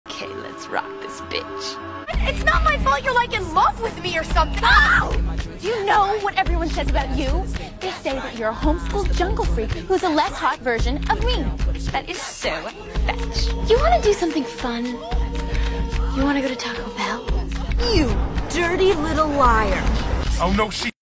Okay, let's rock this bitch. It's not my fault you're like in love with me or something. Oh! Do you know what everyone says about you? They say that you're a homeschooled jungle freak who's a less hot version of me. That is so fetch. You want to do something fun? You want to go to Taco Bell? You dirty little liar. Oh no, she